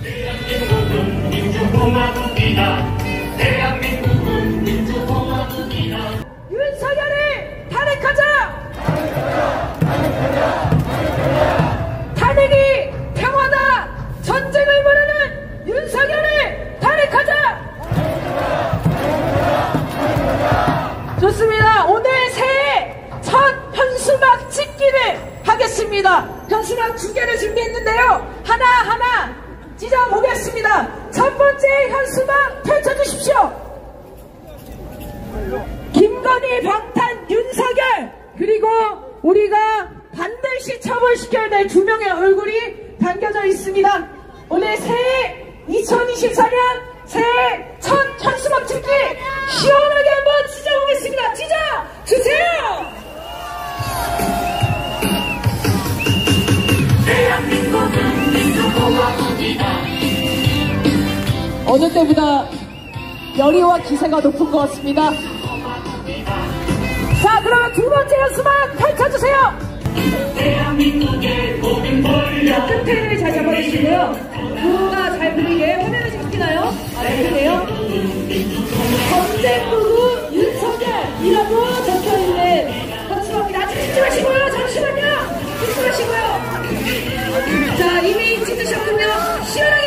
대한민국은 민주공화국이다. 대한민국은 민주공화국이다. 윤석열을 탄핵하자! 탄핵이 평화다! 전쟁을 부르는 윤석열을 탄핵하자! 좋습니다. 오늘 새해 첫 현수막 찍기를 하겠습니다. 현수막 2개를 준비했는데요. 하나하나 찢어보겠습니다. 첫 번째 현수막 펼쳐주십시오. 김건희 방탄 윤석열, 그리고 우리가 반드시 처벌시켜야 될 2명의 얼굴이 담겨져 있습니다. 오늘 새해 2024년 새해 첫 현수막 찍기 시원하게 한번 찢어보겠습니다. 찢어주세요. 대한민국은 민주공화국이다. 어느 때보다 열의와 기세가 높은 것 같습니다. 자, 그러면 2번째 현수막 펼쳐주세요. 대한민국의 모든 권력. 끝에를 잘 잡아주시고요. 구호가 잘 보이게 화면에 찍히나요? 네, 그래요. 전쟁부구 윤석열이라고 적혀있는 현수막입니다. 아직 찍지 마시고요. 잠시만요. 찍지 마시고요. 자, 이미 찍으셨군요. 시원하게